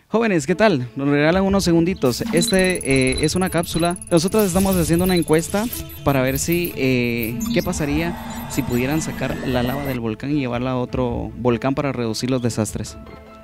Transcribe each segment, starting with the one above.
Jóvenes, ¿qué tal? Nos regalan unos segunditos. Es una cápsula. Nosotros estamos haciendo una encuesta para ver si qué pasaría si pudieran sacar la lava del volcán y llevarla a otro volcán para reducir los desastres.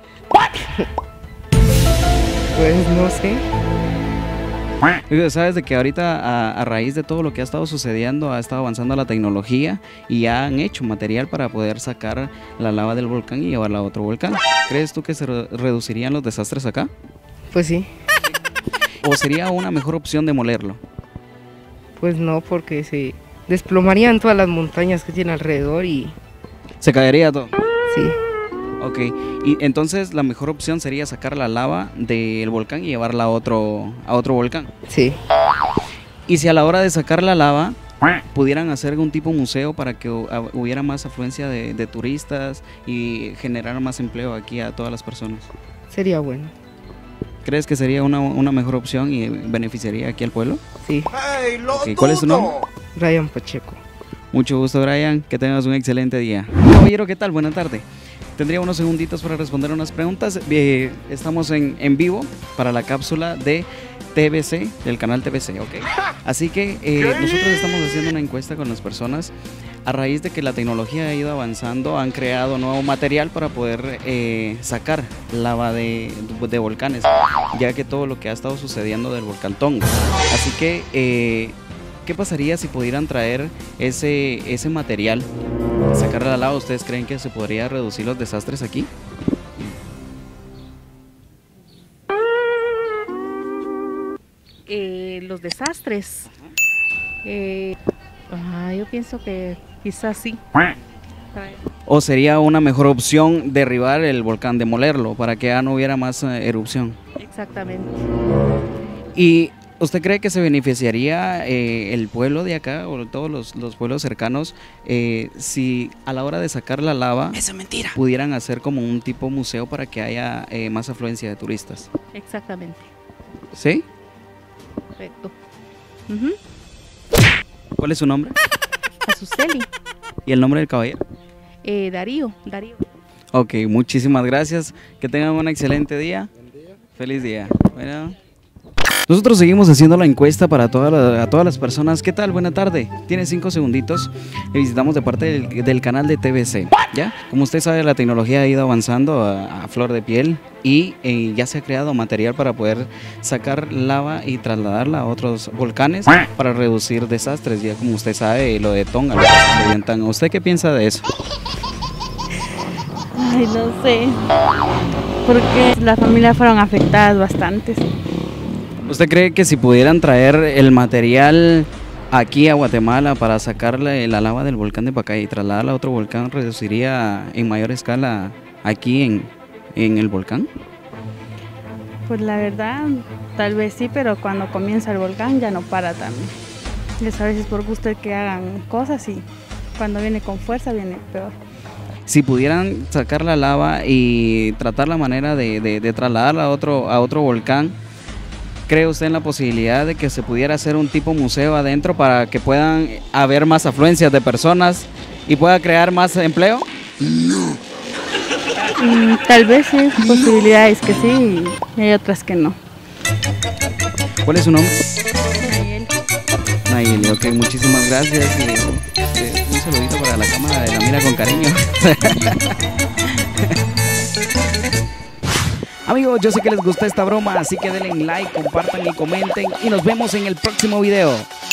Pues no sé. Sabes de que ahorita a raíz de todo lo que ha estado sucediendo ha estado avanzando la tecnología y ya han hecho material para poder sacar la lava del volcán y llevarla a otro volcán. ¿Crees tú que se reducirían los desastres acá? Pues sí. ¿O sería una mejor opción demolerlo? Pues no, porque se desplomarían todas las montañas que tiene alrededor y ¿Se caería todo? sí. Ok, y entonces la mejor opción sería sacar la lava del volcán y llevarla a otro volcán. Sí. Y si a la hora de sacar la lava pudieran hacer algún tipo de museo para que hubiera más afluencia de turistas y generar más empleo aquí a todas las personas. Sería bueno. ¿Crees que sería una mejor opción y beneficiaría aquí al pueblo? Sí. Okay, ¿cuál es tu nombre? Ryan Pacheco. Mucho gusto, Brian, que tengas un excelente día. Caballero, ¿qué tal? Buena tarde. Tendría unos segunditos para responder unas preguntas. Estamos en vivo para la cápsula de TVC, del canal TVC, ¿ok? Así que nosotros estamos haciendo una encuesta con las personas. A raíz de que la tecnología ha ido avanzando, han creado nuevo material para poder sacar lava de volcanes, ya que todo lo que ha estado sucediendo del volcán Tonga. Así que, ¿qué pasaría si pudieran traer ese material, sacar la lava? ¿Ustedes creen que se podría reducir los desastres aquí? Los desastres. Yo pienso que quizás sí. ¿O sería una mejor opción derribar el volcán, demolerlo, para que ya no hubiera más erupción? Exactamente. ¿Y usted cree que se beneficiaría el pueblo de acá o todos los pueblos cercanos si a la hora de sacar la lava pudieran hacer como un tipo museo para que haya más afluencia de turistas? Exactamente. ¿Sí? Correcto. ¿Cuál es su nombre? Azuceli. ¿Y el nombre del caballero? Darío. Ok, muchísimas gracias. Que tengan un excelente día. Feliz día. Bueno. Nosotros seguimos haciendo la encuesta para a todas las personas. ¿Qué tal? Buena tarde. Tiene 5 segunditos. Le visitamos de parte del canal de TVC. ¿Ya? Como usted sabe, la tecnología ha ido avanzando a flor de piel y ya se ha creado material para poder sacar lava y trasladarla a otros volcanes para reducir desastres. Ya como usted sabe, lo de Tonga, lo que sucedió en Tonga. ¿Usted qué piensa de eso? Ay, no sé, porque las familias fueron afectadas bastantes. ¿Usted cree que si pudieran traer el material aquí a Guatemala para sacarle la lava del volcán de Pacaya y trasladarla a otro volcán, reduciría en mayor escala aquí en el volcán? Pues la verdad, tal vez sí, pero cuando comienza el volcán ya no para también. Es a veces por gusto de que hagan cosas y cuando viene con fuerza viene peor. Si pudieran sacar la lava y tratar la manera de trasladarla a otro volcán, ¿cree usted en la posibilidad de que se pudiera hacer un tipo museo adentro para que puedan haber más afluencias de personas y pueda crear más empleo? Tal vez sí, posibilidades que sí y hay otras que no. ¿Cuál es su nombre? Nayeli. Nayeli, ok, muchísimas gracias y un saludito para la cámara de La Mira con Cariño. Amigos, yo sé que les gusta esta broma, así que denle like, compartan y comenten y nos vemos en el próximo video.